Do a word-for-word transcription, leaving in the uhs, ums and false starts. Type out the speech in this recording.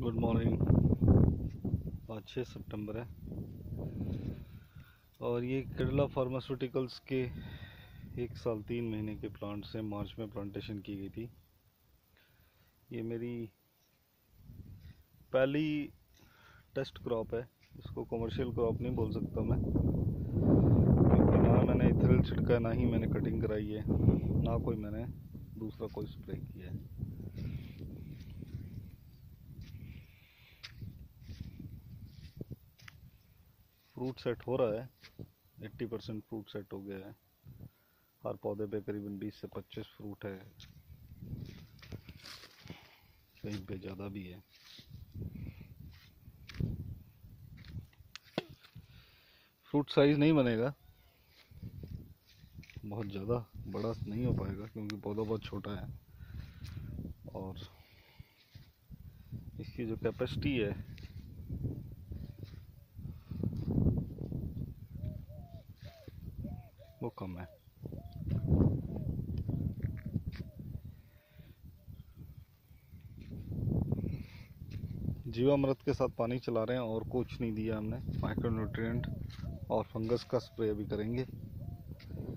Good morning. आज छः सितंबर है और ये केडला फार्मास्यूटिकल्स के एक साल तीन महीने के प्लांट से मार्च में प्लांटेशन की गई थी। ये मेरी पहली टेस्ट क्रॉप है। इसको कमर्शियल क्रॉप नहीं बोल सकता मैं, क्योंकि ना मैंने इथेनॉल छिड़का, ना ही मैंने कटिंग कराई है, ना कोई मैंने दूसरा कोई स्प्रे किया है। फ्रूट सेट हो रहा है, अस्सी परसेंट फ्रूट सेट हो गया है। हर पौधे पे करीबन बीस से पच्चीस फ्रूट है, कहीं पे ज़्यादा भी है। फ्रूट साइज नहीं बनेगा, बहुत ज़्यादा बड़ा नहीं हो पाएगा क्योंकि पौधा बहुत छोटा है और इसकी जो कैपेसिटी है वो कम है। जीवामृत के साथ पानी चला रहे हैं और कुछ नहीं दिया हमने। माइक्रोन्यूट्रिएंट और फंगस का स्प्रे भी करेंगे।